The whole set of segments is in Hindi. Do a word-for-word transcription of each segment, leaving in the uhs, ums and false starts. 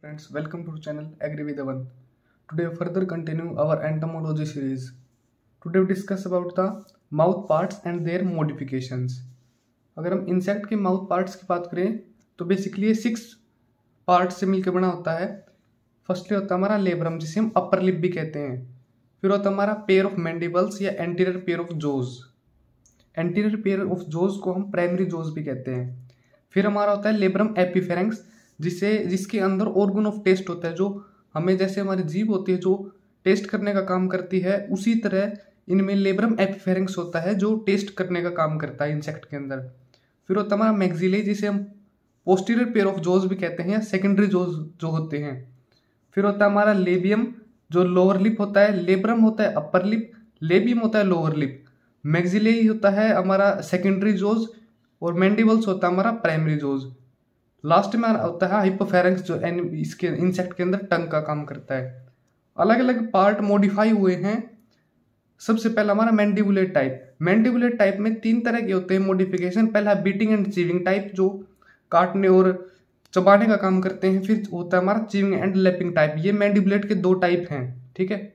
Friends, welcome to channel Agri with Avan. Today we further continue our entomology series. Today we discuss about the mouth parts and their modifications. अगर हम इंसेक्ट के माउथ पार्ट्स की बात करें तो बेसिकली ये सिक्स पार्ट्स से मिलकर बना होता है. फर्स्टली होता है हमारा लेब्रम जिसे हम अपर लिप भी कहते हैं. फिर होता है हमारा पेयर ऑफ मैंडिबल्स या anterior pair of jaws. Anterior pair of jaws को हम प्राइमरी जोज भी कहते हैं. फिर हमारा होता है लेब्रम एपिफेरेंक्स जिसे जिसके अंदर ऑर्गन ऑफ टेस्ट होता है, जो हमें जैसे हमारी जीभ होती है जो टेस्ट करने का काम करती है, उसी तरह इनमें लेब्रम एपिफेरेंक्स होता है जो टेस्ट करने का काम करता है इंसेक्ट के अंदर. फिर होता है हमारा मैक्सिले जिसे हम पोस्टीरियर पेयर ऑफ जोज भी कहते हैं या सेकेंडरी जोज जो होते हैं. फिर होता है हमारा लेबियम जो लोअर लिप होता है. लेब्रम होता है अपर लिप, लेबियम होता है लोअर लिप, मैक्सिले ही होता है हमारा सेकेंडरी जोज और मैंडिबल्स होता है हमारा प्राइमरी जोज. लास्ट में होता है हाइपोफेरेंक्स जो इसके इंसेक्ट के अंदर टंग का काम करता है. अलग अलग पार्ट मॉडिफाई हुए हैं. सबसे पहला हमारा मैंडिबुलेट टाइप. मैंडिबुलेट टाइप में तीन तरह के होते हैं मॉडिफिकेशन. पहला बीटिंग एंड चीविंग टाइप जो काटने और चबाने का काम करते हैं. फिर होता है हमारा चीविंग एंड लैपिंग टाइप. ये मैंडिबुलेट के दो टाइप हैं. ठीक है.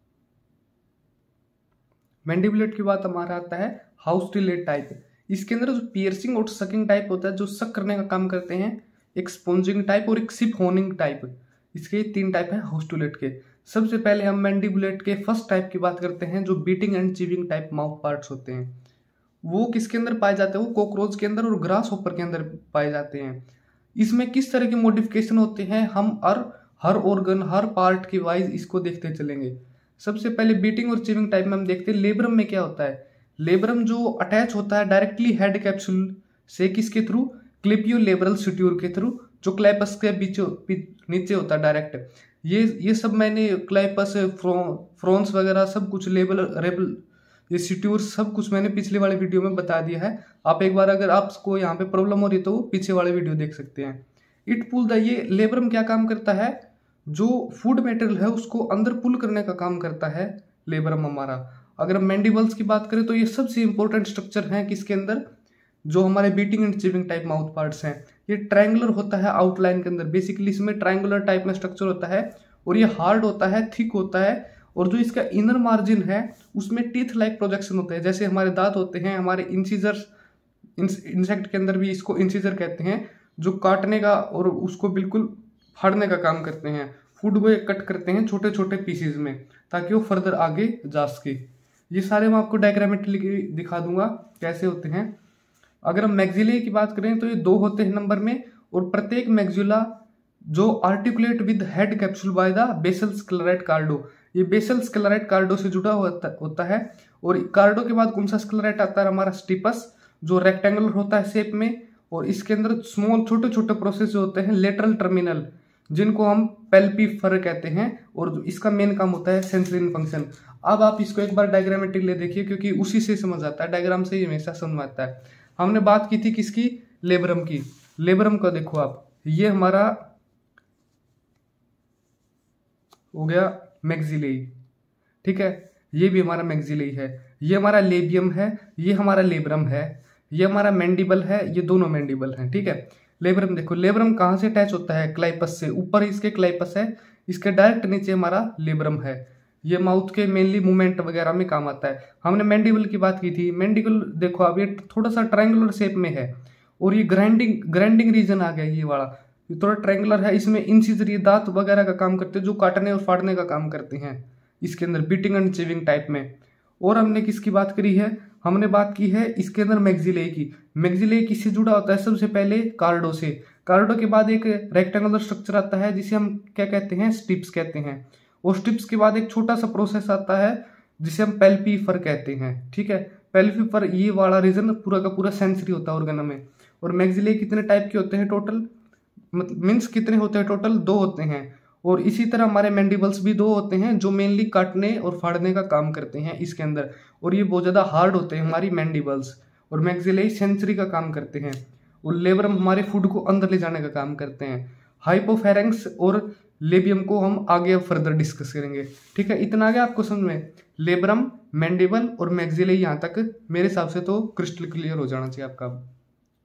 मैंडिबुलेट की बात हमारा आता है हाउसटिलेट टाइप. इसके अंदर जो पियर्सिंग और सकिंग टाइप होता है जो सक करने का काम करते हैं, एक स्पॉन्जिंग टाइप और एक सिप होनिंग टाइप. इसके तीन टाइप हैं हाउसटिलेट के. सबसे पहले हम मैंडिबुलेट के फर्स्ट टाइप की बात करते हैं जो biting and chewing type mouth parts होते हैं. वो किसके अंदर पाए जाते हैं? वो कॉकरोच के अंदर और ग्रास होपर के अंदर पाए जाते हैं. इसमें किस तरह के मॉडिफिकेशन होते हैं हम हर हर ऑर्गन हर पार्ट के वाइज इसको देखते चलेंगे. सबसे पहले बीटिंग और चीविंग टाइप में हम देखते हैं लेब्रम में क्या होता है. लेब्रम जो अटैच होता है डायरेक्टली हेड कैप्सूल से, किसके थ्रू? क्लिपियो लेब्रल सुट्यूर के थ्रू, जो क्लैपस के पीछे नीचे होता है डायरेक्ट. ये ये सब मैंने क्लैपस फ्रो फ्रोन्स वगैरह सब कुछ लेबल रेबल ये सुट्यूर सब कुछ मैंने पिछले वाले वीडियो में बता दिया है. आप एक बार अगर आपको यहाँ पे प्रॉब्लम हो रही तो पीछे वाले वीडियो देख सकते हैं. इट पुल द ये लेब्रम क्या काम करता है? जो फूड मटेरियल है उसको अंदर पुल करने का काम करता है लेब्रम हमारा. अगर हम मैंडिबल्स की बात करें तो ये सबसे इंपॉर्टेंट स्ट्रक्चर हैं किसके अंदर, जो हमारे biting and chewing type mouth parts हैं. ये ट्रायंगुलर होता है आउटलाइन के अंदर. बेसिकली इसमें ट्रायंगुलर टाइप में स्ट्रक्चर होता है और ये हार्ड होता है, थिक होता है. और जो इसका इनर मार्जिन है उसमें टीथ लाइक प्रोजेक्शन होते हैं. जैसे हमारे दांत होते हैं, हमारे इंसीजर्स इंसेक्ट के अंदर भी इसको इंसीजर कहते हैं, जो काटने का और उसको बिल्कुल फाड़ने का काम करते हैं. फूड को कट करते हैं छोटे छोटे पीसेज में ताकि वो फर्दर आगे जा सके. ये सारे मैं आपको डायग्रामेटिकली दिखा दूंगा कैसे होते हैं. अगर हम मैक्सिले की बात करें तो ये दो होते हैं नंबर में, और प्रत्येक मैक्सिला जो articulate with head capsule by the basal sclerite cardo. ये बेसल स्क्लेराइड कार्डो से जुड़ा होता है. और कार्डो के बाद कौन सा स्क्लेराइड आता है? हमारा स्टिपस जो रेक्टेंगुलर होता है शेप में, और इसके अंदर स्मॉल छोटे छोटे प्रोसेस होते हैं लेटरल टर्मिनल जिनको हम पेल्पीफर कहते हैं, और इसका मेन काम होता है सेंसरी फंक्शन. अब आप इसको एक बार डायग्रामेटिकली देखिए क्योंकि उसी से समझ आता है, डायग्राम से ही हमेशा समझ आता है. हमने बात की थी किसकी? लेब्रम की. लेब्रम का देखो आप, ये हमारा हो गया मैक्सिले. ठीक है, ये भी हमारा मैक्सिले है. ये हमारा लेबियम है, ये हमारा लेब्रम है, ये हमारा मैंडिबल है, ये दोनों मैंडिबल हैं. ठीक है. लेब्रम देखो, लेब्रम कहाँ से अटैच होता है? क्लाइपस से. ऊपर इसके क्लाइपस है, इसके डायरेक्ट नीचे हमारा लेब्रम है. ये माउथ के मेनली मूवमेंट वगैरह में काम आता है. हमने मैंडिबल की बात की थी. मैंडिबल देखो अब ये थोड़ा सा ट्रायंगुलर शेप में है, और ये ग्राइंडिंग ग्राइंडिंग रीजन आ गया. ये वाला ये थोड़ा ट्रायंगुलर है. इसमें इंसिजर ये दांत वगैरह का काम करते हैं जो काटने और फाड़ने का काम करते हैं इसके अंदर बीटिंग एंड चीविंग टाइप में. और हमने किसकी बात करी है? हमने बात की है इसके अंदर मैक्सिले की. मैक्सिले किससे जुड़ा होता है? सबसे पहले कार्डो से. कार्डो के बाद एक रेक्टेंगुलर स्ट्रक्चर आता है जिसे हम क्या कहते हैं? स्टिप्स कहते हैं. और स्टिप्स के बाद एक छोटा सा प्रोसेस आता है जिसे हम पेल्पीफर कहते हैं. ठीक है. पेल्पीफर ये वाला रीजन पूरा का पूरा सेंसरी होता है ऑर्गन में. और मैक्सिले कितने टाइप के होते हैं टोटल? मतलब मीन्स कितने होते हैं टोटल? दो होते हैं. और इसी तरह हमारे मैंडिबल्स भी दो होते हैं जो मेनली काटने और फाड़ने का काम करते हैं इसके अंदर. और ये बहुत ज़्यादा हार्ड होते हैं हमारी मैंडिबल्स. और मैक्सिले सेंसरी का काम करते हैं. और लेब्रम हमारे फूड को अंदर ले जाने का काम करते हैं. हाइपोफेरेंक्स और लेबियम को हम आगे फर्दर डिस्कस करेंगे. ठीक है. इतना आगे आपको समझ में लेब्रम, मैंडिबल और मैक्सिले यहाँ तक मेरे हिसाब से तो क्रिस्टल क्लियर हो जाना चाहिए आपका.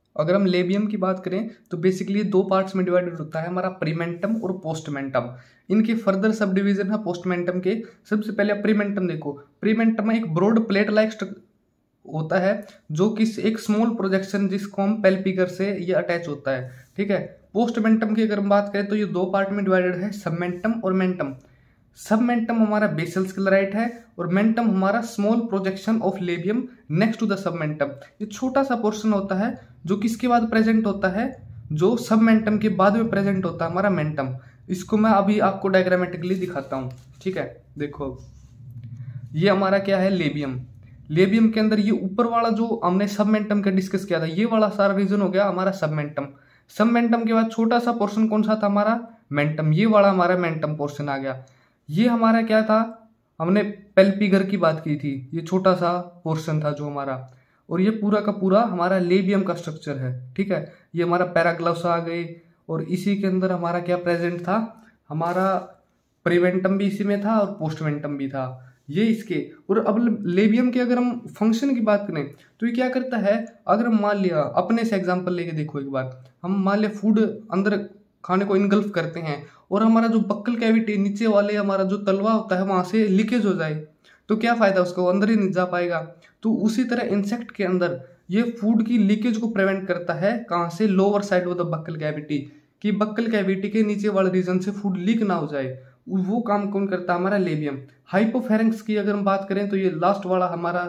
अगर हम लेबियम की बात करें तो बेसिकली दो पार्ट्स में डिवाइडेड होता है हमारा प्रीमेंटम और पोस्टमेंटम। इनके फर्दर सब डिवीजन है पोस्टमेंटम के। सबसे पहले प्रीमेंटम देखो, प्रीमेंटम में एक ब्रॉड प्लेट लाइक होता है जो कि एक स्मॉल प्रोजेक्शन जिसको हम पेल्पिगर से ये अटैच होता है, ठीक है। पोस्टमेंटम की अगर हम बात करें तो ये दो पार्ट में डिवाइडेड है, सबमेंटम और मेंटम। सबमेंटम हमारा बेसल स्क्लेराइट है और मेंटम हमारा small projection of labium next to the submentum. ये छोटा सा पोर्शन होता है जो किसके बाद प्रेजेंट होता है, जो सबमेंटम के बाद में प्रेजेंट होता है हमारा मेंटम। इसको मैं अभी आपको डायग्रामेटिकली दिखाता हूँ, ठीक है। देखो ये हमारा क्या है, लेबियम। लेबियम के अंदर ये ऊपर वाला जो हमने सबमेंटम का डिस्कस किया था, ये वाला सारा रीजन हो गया हमारा सबमेंटम। सबमेंटम के बाद छोटा सा पोर्शन कौन सा था हमारा, मेंटम। ये वाला हमारा मेंटम पोर्शन आ गया। ये हमारा क्या था, हमने पेल्पिगर की बात की थी, ये छोटा सा पोर्शन था जो हमारा, और ये पूरा का पूरा हमारा लेबियम का स्ट्रक्चर है, ठीक है। ये हमारा पैराग्लाउसा आ गए और इसी के अंदर हमारा क्या प्रेजेंट था, हमारा प्रीमेंटम भी इसी में था और पोस्टमेंटम भी था, ये इसके। और अब लेबियम के अगर हम फंक्शन की बात करें तो ये क्या करता है, अगर हम मान लिया अपने से एग्जांपल लेके देखो एक बार, हम मान लिया फूड अंदर खाने को इनगल्फ करते हैं और हमारा जो बक्कल कैविटी नीचे वाले हमारा जो तलवा होता है वहां से लीकेज हो जाए तो क्या फायदा, उसको अंदर ही नहीं जा पाएगा। तो उसी तरह इंसेक्ट के अंदर ये फूड की लीकेज को प्रिवेंट करता है, कहाँ से, lower side of the buccal cavity, कि बक्कल कैविटी के नीचे वाले रीजन से फूड लीक ना हो जाए। वो काम कौन करता है, हमारा लेबियम। हाइपोफेरेंक्स की अगर हम बात करें तो ये लास्ट वाला हमारा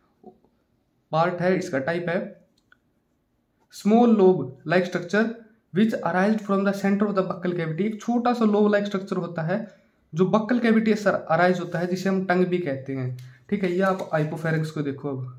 पार्ट है, इसका टाइप है small lobe like structure which arised from the centre of the buccal cavity. एक छोटा सा लोब लाइक स्ट्रक्चर होता है जो बक्कल कैविटी से अराइज होता है, जिसे हम टंग भी कहते हैं, ठीक है। ये आप हाइपोफेरेंक्स को देखो, अब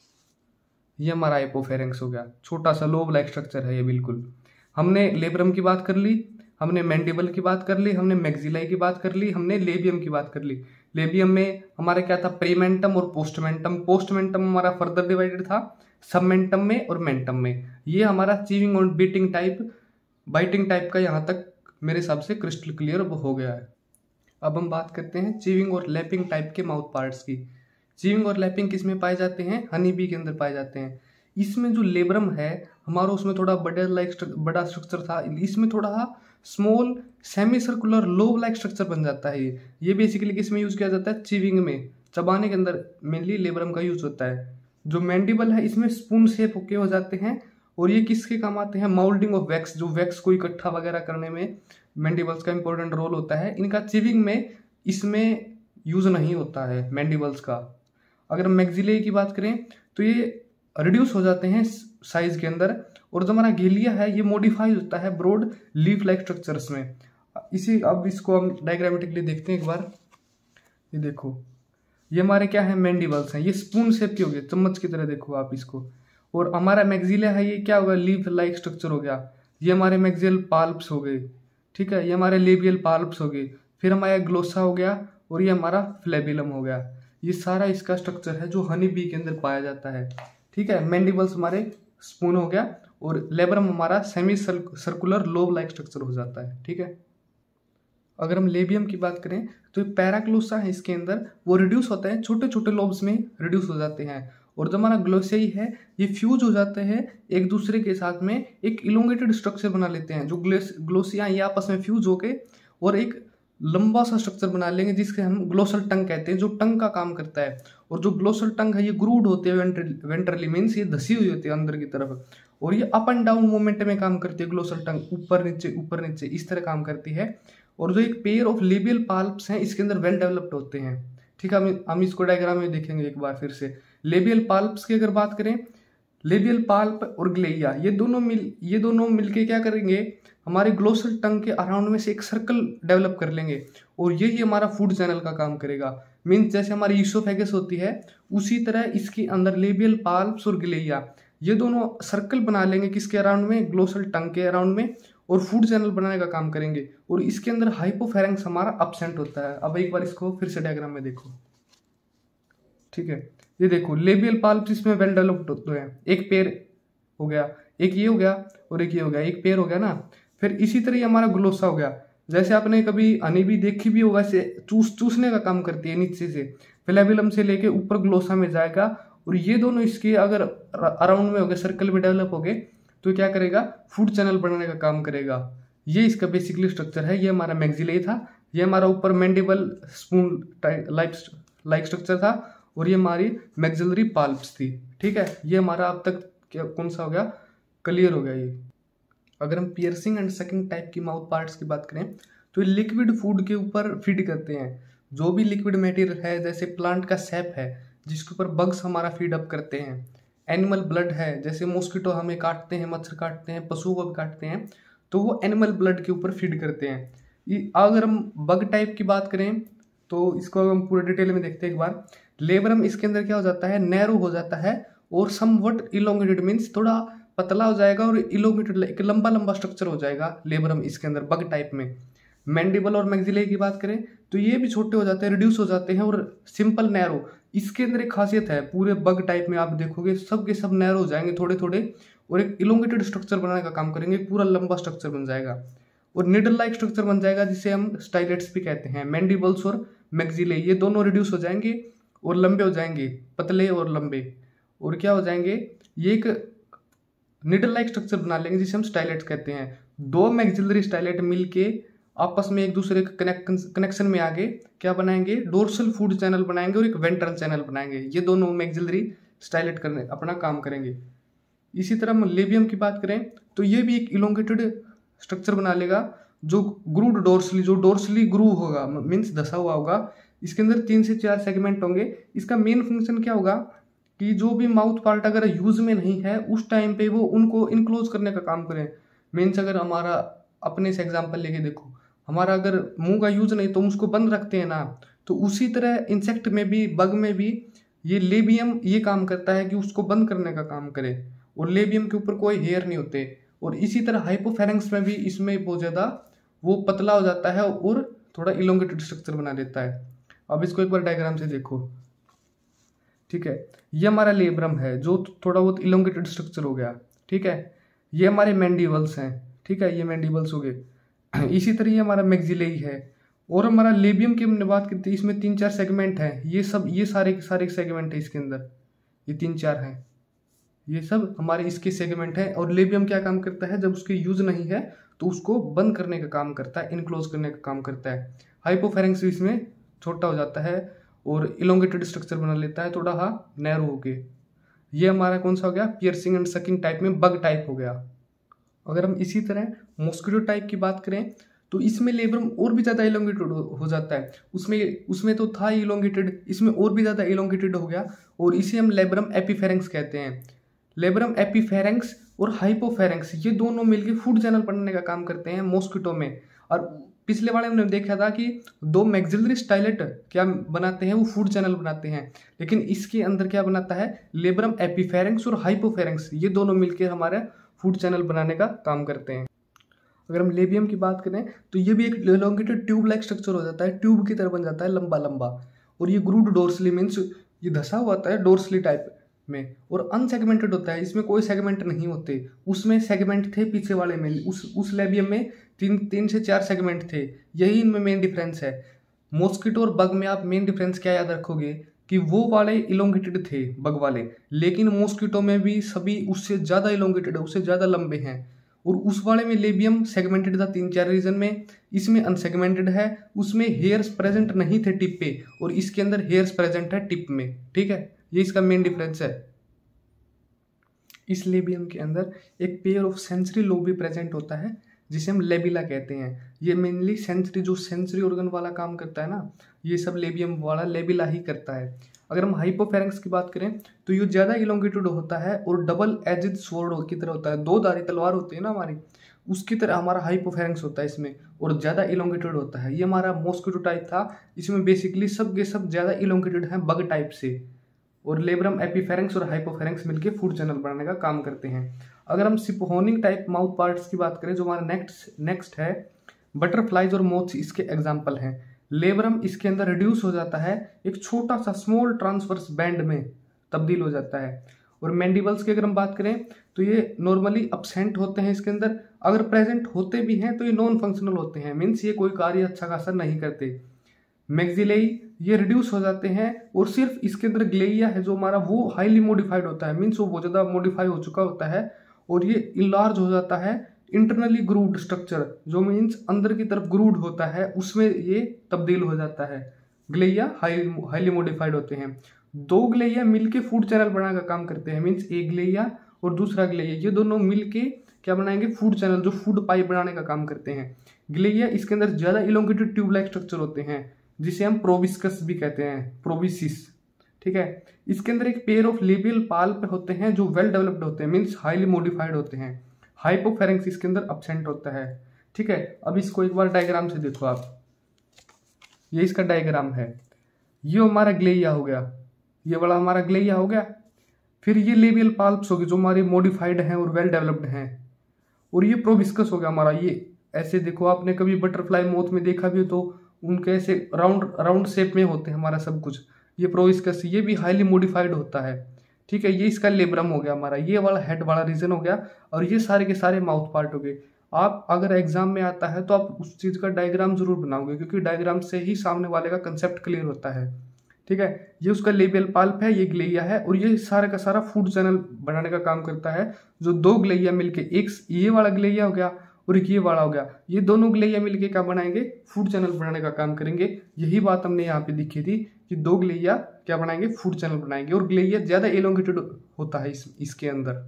ये हमारा हाइपोफेरेंक्स हो गया, छोटा सा लोब लाइक स्ट्रक्चर है ये बिल्कुल। हमने लेब्रम की बात कर ली, हमने मैंडिबल की बात कर ली, हमने मैक्सिलाई की बात कर ली, हमने लेबियम की बात कर ली। लेबियम में हमारा क्या था, प्रीमेंटम और पोस्टमेंटम। पोस्टमेंटम हमारा फर्दर डिवाइडेड था सबमेंटम में और मेंटम में। ये हमारा चीविंग और बीटिंग टाइप, बाइटिंग टाइप का यहाँ तक मेरे हिसाब से क्रिस्टल क्लियर हो गया है। अब हम बात करते हैं चीविंग और लैपिंग टाइप के माउथ पार्ट्स की। चीविंग और लैपिंग किस में पाए जाते हैं, हनी बी के अंदर पाए जाते हैं। इसमें जो लेब्रम है हमारा, उसमें थोड़ा बड़ा लाइक बड़ा स्ट्रक्चर था, इसमें थोड़ा small semi circular lobe like structure बन जाता है। ये ये बेसिकली किस में यूज किया जाता है, चीविंग में, चबाने के अंदर मेनली लेब्रम का यूज होता है। जो मैंडिबल है इसमें स्पून शेप के हो जाते हैं और ये किसके काम आते हैं, माउल्डिंग ऑफ वैक्स, जो वैक्स को इकट्ठा वगैरह करने में मैंडिबल्स का इंपॉर्टेंट रोल होता है। इनका चीविंग में इसमें यूज नहीं होता है मैंडिबल्स का। अगर मैक्सिलाई की बात करें तो ये रिड्यूस हो जाते हैं साइज के अंदर, और जो हमारा गेलिया है ये मॉडिफाई होता है ब्रॉड लीफ लाइक स्ट्रक्चर्स में। इसी अब इसको हम डायग्रामेटिकली देखते हैं एक बार। ये देखो ये हमारे क्या है, मैंडिबल्स हैं, ये स्पून शेप की हो गई, चम्मच की तरह देखो आप इसको। और हमारा मैक्सिला है ये क्या होगा, लीफ लाइक स्ट्रक्चर हो गया। ये हमारे मैक्सियल पाल्प्स हो गए, ठीक है। ये हमारे लेबियल पाल्प्स हो गए, फिर हमारा ग्लोसा हो गया और ये हमारा फ्लेबिलम हो गया। ये सारा इसका स्ट्रक्चर है जो हनी बी के अंदर पाया जाता है, ठीक है। मैंडिबल्स हमारे स्पून हो गया और लेब्रम हमारा semi circular lobe like structure हो जाता है, ठीक है। अगर हम लेबियम की बात करें तो ये पैराग्लोसा है, इसके अंदर वो रिड्यूस होता है, छोटे छोटे लोब्स में रिड्यूस हो जाते हैं। और जो हमारा ग्लोसियाई है ये फ्यूज हो जाते हैं एक दूसरे के साथ में, एक इलोंगेटेड स्ट्रक्चर बना लेते हैं। जो ग्लोसिया ये आपस में फ्यूज होके और एक लंबा सा स्ट्रक्चर बना लेंगे जिसके हम ग्लोसल टंग कहते हैं, जो टंग का काम करता है। और जो ग्लोसल टंग है ये ग्रूड होते हैं वेंट्रली, मीन्स ये धसी हुई होती है अंदर की तरफ, और ये अप एंड डाउन मूवमेंट में काम करती है। ग्लोसल टंग ऊपर नीचे ऊपर नीचे इस तरह काम करती है। और जो एक पेयर ऑफ लेबियल पाल्प्स हैं इसके अंदर वेल डेवलप्ड होते हैं, ठीक है। हम हम इसको डायग्राम में देखेंगे एक बार फिर से। लेबियल पाल्प्स की अगर बात करें, लेबियल पाल्प और ग्लेया ये दोनों मिल ये दोनों मिलके क्या करेंगे, हमारे ग्लोसल टंग के अराउंड में से एक सर्कल डेवलप कर लेंगे और यही हमारा फूड चैनल का काम करेगा। मीन्स जैसे हमारी ईसोफेगस होती है उसी तरह इसके अंदर लेबियल पाल्प्स और ग्लेया ये दोनों सर्कल बना लेंगे किसके अराउंड में, ग्लोसल टंग के अराउंड में, और फूड चैनल बनाने का काम करेंगे। और इसके अंदर हाइपोफेरेंक्स हमारा अब्सेंट होता है। अब एक बार इसको फिर से डायग्राम में देखो, ठीक है। ये देखो लेबियल पाल्प्स इसमें वेल डेवलप्ड होते हैं, एक पेयर हो गया, एक ये हो गया और एक ये हो गया, एक पेयर हो गया ना। फिर इसी तरह ये हमारा ग्लोसा हो गया। जैसे आपने कभी हनी बी देखी भी होगा, से चूस चूसने का काम करती है नीचे से, फ्लेबिलम से लेके ऊपर ग्लोसा में जाएगा। और ये दोनों इसके अगर अराउंड में हो गए, सर्कल में डेवलप हो गए, तो क्या करेगा, फूड चैनल बनाने का काम करेगा। ये इसका बेसिकली स्ट्रक्चर है। ये हमारा मैक्सिलरी था, ये हमारा ऊपर mandible spoon like like structure था, और ये हमारी मैक्सिलरी पाल्प्स थी। ठीक है, ये हमारा अब तक क्या कौन सा हो गया, क्लियर हो गया ये। अगर हम पियर्सिंग एंड सकिंग टाइप की माउथ पार्ट्स की बात करें तो ये लिक्विड फूड के ऊपर फीड करते हैं। जो भी लिक्विड मटेरियल है, जैसे प्लांट का सैप है जिसके ऊपर बग्स हमारा फीड अप करते हैं, एनिमल ब्लड है, जैसे मॉस्किटो हमें काटते हैं, मच्छर काटते हैं, पशुओं को भी काटते हैं, तो वो एनिमल ब्लड के ऊपर फीड करते हैं। अगर हम बग टाइप की बात करें तो इसको हम पूरे डिटेल में देखते हैं एक बार। लेबरम इसके अंदर क्या हो जाता है, नैरो हो जाता है और समवट इलोंगेटेड, मीन्स थोड़ा पतला हो जाएगा और इलोंगेटेड, एक लंबा लंबा स्ट्रक्चर हो जाएगा लेबरम इसके अंदर बग टाइप में। मैंडिबल और मैक्सिलरी की बात करें तो ये भी छोटे हो जाते हैं, रिड्यूस हो जाते हैं और सिंपल नैरो। इसके अंदर एक खासियत है, पूरे बग टाइप में आप देखोगे सब के सब नैरो हो जाएंगे थोड़े थोड़े, और एक इलोंगेटेड स्ट्रक्चर बनाने का काम करेंगे, पूरा लंबा स्ट्रक्चर बन जाएगा और निडल लाइक स्ट्रक्चर बन जाएगा जिसे हम स्टाइलेट्स भी कहते हैं। मैंडिबल्स और मैक्सिलरी ये दोनों रिड्यूस हो जाएंगे और लंबे हो जाएंगे, पतले और लंबे, और क्या हो जाएंगे, ये एक निडल लाइक स्ट्रक्चर बना लेंगे जिसे हम स्टाइलेट्स कहते हैं। दो मैक्सिलरी स्टाइलेट मिलके आपस में एक दूसरे के कनेक्शन में आगे क्या बनाएंगे, डोर्सल फूड चैनल बनाएंगे और एक वेंट्रल चैनल बनाएंगे। ये दोनों मैक्सिलरी स्टाइलेट करने अपना काम करेंगे। इसी तरह हम लेबियम की बात करें तो ये भी एक इलोंगेटेड स्ट्रक्चर बना लेगा जो ग्रूड डोर्सली, जो डोर्सली ग्रू होगा, मीन्स धसा हुआ होगा। इसके अंदर तीन से चार सेगमेंट होंगे। इसका मेन फंक्शन क्या होगा कि जो भी माउथ पार्ट अगर यूज में नहीं है उस टाइम पे वो उनको इनक्लोज करने का काम करें। मीन्स अगर हमारा अपने से एग्जांपल लेके देखो, हमारा अगर मुंह का यूज नहीं तो हम उसको बंद रखते हैं ना, तो उसी तरह इंसेक्ट में भी, बग में भी ये लेबियम ये काम करता है कि उसको बंद करने का काम करे, और लेबियम के ऊपर कोई हेयर नहीं होते। और इसी तरह हाइपोफेरेंक्स में भी इसमें बहुत ज़्यादा वो पतला हो जाता है और थोड़ा इलोंगेटेड स्ट्रक्चर बना देता है। अब इसको एक बार डायग्राम से देखो। ठीक है, ये हमारा लेब्रम है जो थोड़ा बहुत इलोंगेटेड स्ट्रक्चर हो गया। ठीक है, ये हमारे मैंडिबल्स हैं। ठीक है, ये मैंडिबल्स हो गए। इसी तरह ये हमारा मैक्सिलरी है। और हमारा लेबियम की हमने बात की थी, इसमें तीन चार सेगमेंट हैं। ये सब ये सारे सारे सेगमेंट है इसके अंदर, ये तीन चार हैं, ये सब हमारे इसके सेगमेंट हैं। और लेबियम क्या काम करता है, जब उसके यूज नहीं है तो उसको बंद करने का काम करता है, इनक्लोज करने का काम करता है। हाइपोफेरेंक्स इसमें छोटा हो जाता है और इलोंगेटेड स्ट्रक्चर बना लेता है, थोड़ा हाँ नैरो हो गए। ये हमारा कौन सा हो गया, पियर्सिंग एंड सकिंग टाइप में बग टाइप हो गया। अगर हम इसी तरह मॉस्किटो टाइप की बात करें तो इसमें लेब्रम और भी ज़्यादा इलोंगेटेड हो जाता है। उसमें उसमें तो था इलोंगेटेड, इसमें और भी ज़्यादा इलोंगेटेड हो गया, और इसे हम लेब्रम एपीफेरेंक्स कहते हैं। लेब्रम एपीफेरेंक्स और हाइपोफेरेंक्स ये दोनों मिलकर फूड चैनल बनाने का काम करते हैं मॉस्किटो में। और पिछले वाले में हमने देखा था कि दो मैक्सिलरी स्टाइलेट क्या बनाते हैं, वो फूड चैनल बनाते हैं, लेकिन इसके अंदर क्या बनाता है, लेब्रम एपीफेरेंक्स और हाइपोफेरेंक्स ये दोनों मिलकर हमारे फूड चैनल बनाने का काम करते हैं। अगर हम लेबियम की बात करें तो ये भी एक इलोंगेटेड ट्यूब लाइक स्ट्रक्चर हो जाता है, ट्यूब की तरह बन जाता है लंबा लंबा, और ये ग्रूड डोर्सली, मीन्स ये धसा हुआ होता है डोर्सली टाइप में, और अनसेगमेंटेड होता है, इसमें कोई सेगमेंट नहीं होते। उसमें सेगमेंट थे पीछे वाले में, उस उस लेबियम में तीन तीन से चार सेगमेंट थे। यही इनमें मेन डिफरेंस है। मॉस्किटो और बग में आप मेन डिफरेंस क्या याद रखोगे कि वो वाले इलोंगेटेड थे बग वाले, लेकिन मॉस्किटो में भी सभी उससे ज़्यादा इलोंगेटेड है, उससे ज़्यादा लंबे हैं। और उस वाले में लेबियम सेगमेंटेड था तीन चार रीजन में, इसमें अनसेगमेंटेड है, उसमें हेयर्स प्रेजेंट नहीं थे टिप पे, और इसके अंदर हेयर्स प्रेजेंट है टिप में। ठीक है, ये इसका मेन डिफरेंस है। इस लेबियम के अंदर एक पेयर ऑफ सेंसरी लोब भी प्रेजेंट होता है जिसे हम लेबिला कहते हैं। ये मेनली सेंसरी, जो सेंसरी ऑर्गन वाला काम करता है ना, ये सब लेबियम वाला लेबिला ही करता है। अगर हम हाइपोफेरेंक्स की बात करें तो ये ज़्यादा इलोंगेटेड होता है और डबल एजिड स्वॉर्ड की तरह होता है, दो धारी तलवार होती है ना हमारी, उसकी तरह हमारा हाइपोफेरेंक्स होता है इसमें, और ज़्यादा इलोंगेटेड होता है। ये हमारा मॉस्किटो टाइप था, इसमें बेसिकली सब के सब ज़्यादा इलोंगेटेड हैं बग टाइप से। और लेब्रम एपीफेरेंक्स और हाइपोफेरेंक्स मिलकर फूड चैनल बनाने का काम करते हैं। अगर हम सिपोनिक टाइप माउथ पार्ट्स की बात करें, जो हमारा नेक्स्ट नेक्स्ट है, बटरफ्लाइज और मोथ्स इसके एग्जाम्पल हैं। लेब्रम इसके अंदर रिड्यूस हो जाता है, एक छोटा सा स्मॉल ट्रांसवर्स बैंड में तब्दील हो जाता है। और मैंडिबल्स की अगर हम बात करें तो ये नॉर्मली अब्सेंट होते हैं इसके अंदर, अगर प्रेजेंट होते भी हैं तो ये नॉन फंक्शनल होते हैं, मीन्स ये कोई कार्य अच्छा खासा नहीं करते। मैक्सिलरी ये रिड्यूस हो जाते हैं, और सिर्फ इसके अंदर ग्लेइया है जो हमारा, वो हाईली मॉडिफाइड होता है, मीन्स वो बहुत ज़्यादा मॉडिफाई हो चुका होता है, और ये इनलार्ज हो जाता है इंटरनली ग्रूव्ड स्ट्रक्चर, जो मीन्स अंदर की तरफ ग्रूव्ड होता है, उसमें ये तब्दील हो जाता है। ग्लेया हाईली मॉडिफाइड होते हैं। दो ग्लेया मिलके फूड चैनल बनाने का काम करते हैं, मीन्स एक ग्लेया और दूसरा ग्लेया, ये दोनों मिलके क्या बनाएंगे, फूड चैनल, जो फूड पाइप बनाने का काम करते हैं। ग्लेया इसके अंदर ज्यादा इलोंगेटेड ट्यूब लाइक स्ट्रक्चर होते हैं, जिसे हम प्रोबिस्कस भी कहते हैं, प्रोबिसिस। ठीक है, इसके अंदर एक पेयर ऑफ लेबियल पाल्प होते हैं जो वेल डेवलप्ड होते हैं, मीन्स हाईली मॉडिफाइड होते हैं। हाइपोफेरेंक्स इसके अंदर अब्सेंट होता है। ठीक है, अब इसको एक बार डायग्राम से देखो आप, ये इसका डायग्राम है। ये हमारा ग्लेया हो गया, ये वाला हमारा ग्लेया हो गया। फिर ये लेबियल पाल्प्स हो गए जो हमारे मॉडिफाइड हैं और वेल डेवलप्ड हैं। और ये प्रोबिस्कस हो गया हमारा। ये ऐसे देखो, आपने कभी बटरफ्लाई मोथ में देखा भी हो तो उनके ऐसे राउंड राउंड शेप में होते हैं हमारा सब कुछ। ये प्रोबिस्कस, ये भी हाईली मॉडिफाइड होता है। ठीक है, ये इसका लेब्रम हो गया हमारा, ये वाला हेड वाला रीजन हो गया, और ये सारे के सारे माउथ पार्ट हो गए। आप अगर एग्जाम में आता है तो आप उस चीज का डायग्राम जरूर बनाओगे, क्योंकि डायग्राम से ही सामने वाले का कंसेप्ट क्लियर होता है। ठीक है, ये उसका लेबियल पाल्प है, ये ग्लेया है, और ये सारा का सारा फूड चैनल बनाने का काम करता है। जो दो ग्लेया मिलके, एक ये वाला ग्लेया हो गया और एक ये वाला हो गया, ये दोनों ग्लेया मिलके क्या बनाएंगे, फूड चैनल बनाने का काम करेंगे। यही बात हमने यहाँ पे दिखी थी कि दो ग्लेया क्या बनाएंगे, फूड चैनल बनाएंगे, और ग्लेया ज्यादा एलोंगेटेड होता है इस, इसके अंदर।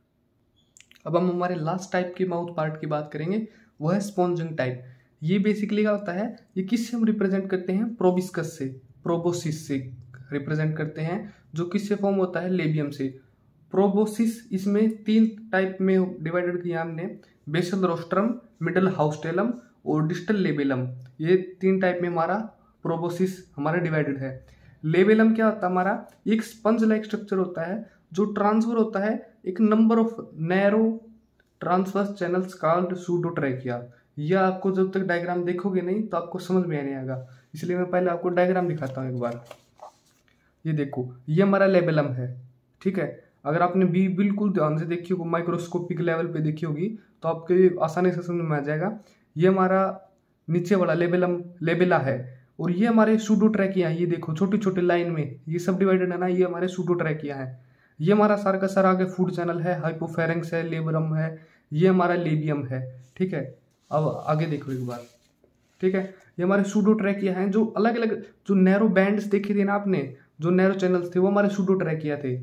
अब हम हमारे लास्ट टाइप के माउथ पार्ट की बात करेंगे, वो है स्पॉन्जिंग टाइप। ये बेसिकली क्या होता है, ये किससे हम रिप्रेजेंट करते हैं, प्रोबिस्कस से, प्रोबोसिस से रिप्रेजेंट करते हैं, जो किससे फॉर्म होता है, लेबियम से। प्रोबोसिस इसमें तीन टाइप में डिवाइडेड किया हमने, बेसल रोस्ट्रम, मिडल हाउस्टेलम और डिस्टल लेबेलम। ये तीन टाइप में हमारा प्रोबोसिस हमारा डिवाइडेड है। लेबेलम क्या होता है हमारा, एक स्पंज लाइक स्ट्रक्चर होता है जो ट्रांसफर होता है एक number of narrow transverse channels called pseudotrachea. यह आपको जब तक डायग्राम देखोगे नहीं तो आपको समझ में नहीं आएगा, इसलिए मैं पहले आपको डायग्राम दिखाता हूँ एक बार। ये देखो, ये हमारा लेबेलम है। ठीक है, अगर आपने भी बिल्कुल ध्यान से देखी होगी, माइक्रोस्कोपिक लेवल पे देखी होगी, तो आपके आसानी से समझ में आ जाएगा। ये हमारा नीचे वाला लेबेलम लेबेला है, और ये हमारे सूडोट्रैकिया है। ये देखो छोटी छोटी लाइन में ये सब डिवाइडेड है ना, ये हमारे सूडोट्रैकिया है। ये हमारा सारा का सारा आगे फूड चैनल है, हाइपोफेरेंक्स है, लेबरम है, ये हमारा लेबियम है। ठीक है, अब आगे देखो एक बार। ठीक है, ये हमारे सूडोट्रैकिया हैं, जो अलग अलग जो नैरो बैंड्स देखे थे ना आपने, जो नैरो चैनल्स थे, वो हमारे सूडोट्रैकिया थे।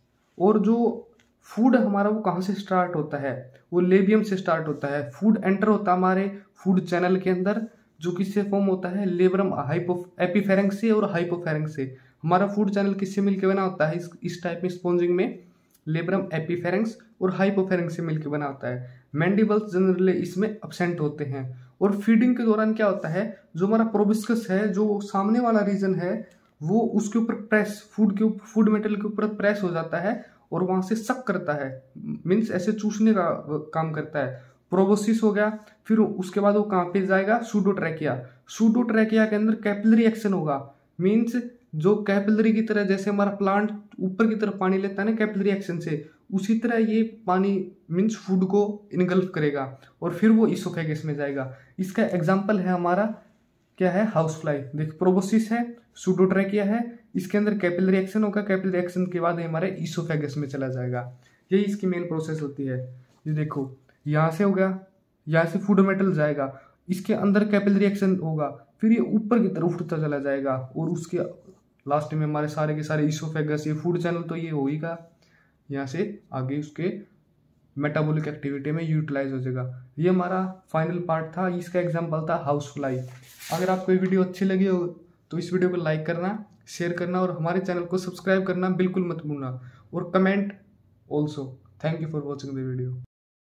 और जो फूड हमारा वो कहाँ से स्टार्ट होता है, वो लेबियम से स्टार्ट होता है। फूड एंटर होता है हमारे फूड चैनल के अंदर, जो किससे फॉर्म होता है, लेबरम हाइपो एपीफेरेंक्स से और हाइपोफेरेंक्स से। हमारा फूड चैनल किससे मिलकर बना होता है, इस इस टाइप में स्पॉन्जिंग में लेबरम एपीफेरेंक्स और हाइपोफेरेंक्स से मिलकर बना होता है। मैंडिबल्स जनरली इसमें एब्सेंट होते हैं। और फीडिंग के दौरान क्या होता है, जो हमारा प्रोबिस्कस है, जो सामने वाला रीजन है, वो उसके ऊपर प्रेस, फूड के फूड मेटल के ऊपर प्रेस हो जाता है और वहां से सक करता है, मीन्स ऐसे चूसने का काम करता है। प्रोबोसिस हो गया। फिर उसके बाद वो कहाँ पे जाएगा, सूडोट्रैकिया। सूडोट्रैकिया के अंदर कैपिलरी एक्शन होगा, मीन्स जो कैपिलरी की तरह, जैसे हमारा प्लांट ऊपर की तरफ पानी लेता है ना कैपिलरी एक्शन से, उसी तरह ये पानी मीन्स फूड को इनगल्फ करेगा और फिर वो इसोफेगस में जाएगा। इसका एग्जाम्पल है हमारा क्या है, हाउस फ्लाई। देख, प्रोबोसिस है, सूडोट्रैकिया है, इसके अंदर कैपिलरी एक्शन होगा, कैपिलरी एक्शन के बाद हमारे इसोफेगस में चला जाएगा। यही इसकी मेन प्रोसेस होती है। ये देखो, यहाँ से हो गया, यहाँ से फूड मेटल जाएगा, इसके अंदर कैपिलरी एक्शन होगा, फिर ये ऊपर की तरफ उठता चला जाएगा और उसके लास्ट में हमारे सारे के सारे इसोफेगस, ये फूड चैनल तो ये होगा, यहाँ से आगे उसके मेटाबॉलिक एक्टिविटी में यूटिलाइज हो जाएगा। ये हमारा फाइनल पार्ट था, इसका एग्जांपल था हाउस फ्लाई। अगर आपको ये वीडियो अच्छी लगी हो तो इस वीडियो को लाइक करना, शेयर करना और हमारे चैनल को सब्सक्राइब करना बिल्कुल मत भूलना, और comment also. Thank you for watching the video.